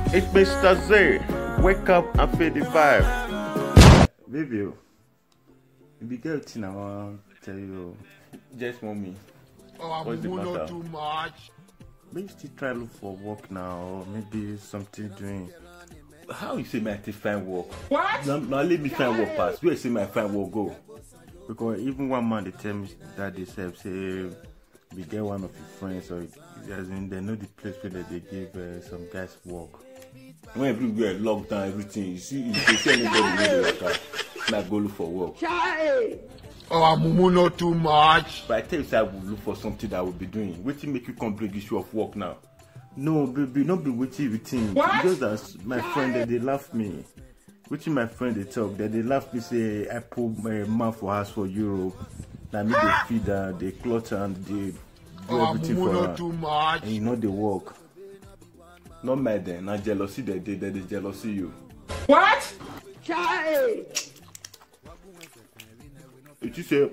It's Mr. Z. Wake up and feel the vibe. Baby, you be girl thing I want to tell you. Just mommy. Oh, I'm not too much. Maybe still try to look for work now, or maybe something doing. How you say my find work? What? Now let me find work pass. Where you say my find work go? Because even one man they tell me that they say we get one of your friends or they know the place where they give some guys work. When everywhere locked down, everything, you see, if they see anybody really like that, not go look for work. Oh, I'm not too much. But I tell you, say I will look for something that I will be doing. Wait till make you come bring issue of work now. No, baby, not be waiting everything. Just as my friend that they laugh me. Waiting my friend they talk that they laugh me say I put my man for house for Europe. That me they feed her, they clothe her and they do everything for her. Too much. And you know they work. Not mad then, not jealousy they jealousy you. What? It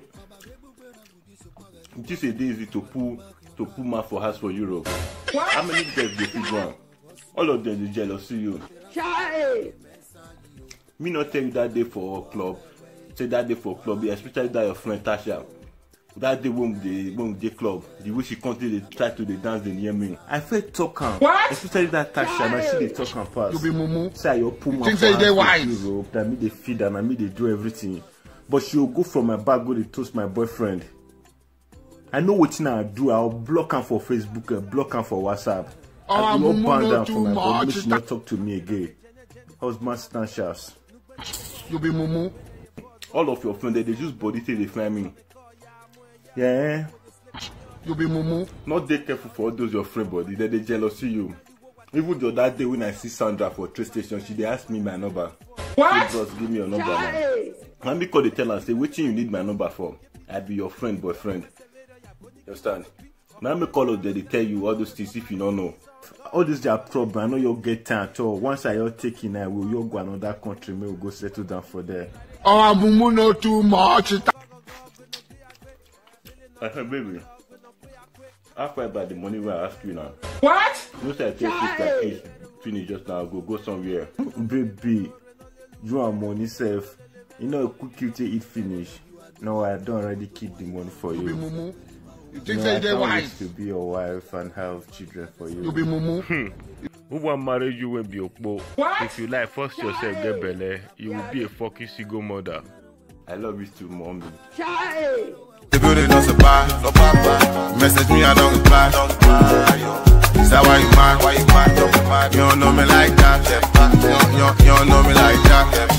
is a easy to put man for house for Europe. What? How many girls they feed one? All of them they jealousy you. Me not tell you that day for club. Say that day for club, especially that your friend Tasha. That day when they club, the way she continue they try to dance they near me. I felt talk am. What? Especially that Tasha, I see they talk am pass. You be mumu. Say your puma Think say they wise. Europe, that me they feed her, and me they do everything. But she will go from my back, go to toast my boyfriend. I know what I do. I'll block her for Facebook, block her for WhatsApp. I will not ban down for my body. She not talk to me again. Husband snatchers. You be mumu. All of your friends they just body till they find me. Yeah. You be mumu. Not they careful for all those your friend body, they jealousy you. Even the other day when I see Sandra for train station, she they ask me my number. What? Say, bros, give me your number now. And because they tell her, say, what you need my number for? I be your friend, boyfriend. You understand? Now me call up there, they tell you all those things if you don't know. All this their problem. I know you'll get time at all. Once I all taking I will you go another country, me will go settle down for there. Oh, I'm not too much. I said, baby, after about the money where I ask you now. What? You say I take this like this, finish just now, go somewhere. Baby, you and money safe. You know, a quick you eat finish. No, I don't already keep the money for you. You be mumu. You think No, say I they can't wait wise. to be your wife and have children for you. You be mumu. Who want marry you when be okpo? What? If you like force yourself get belle, you will be a fucking single mother. I love you too, mommy. The building not supply, no papa. Message me, I don't reply. Is that why you mad? You don't know me like that. You don't know me like that.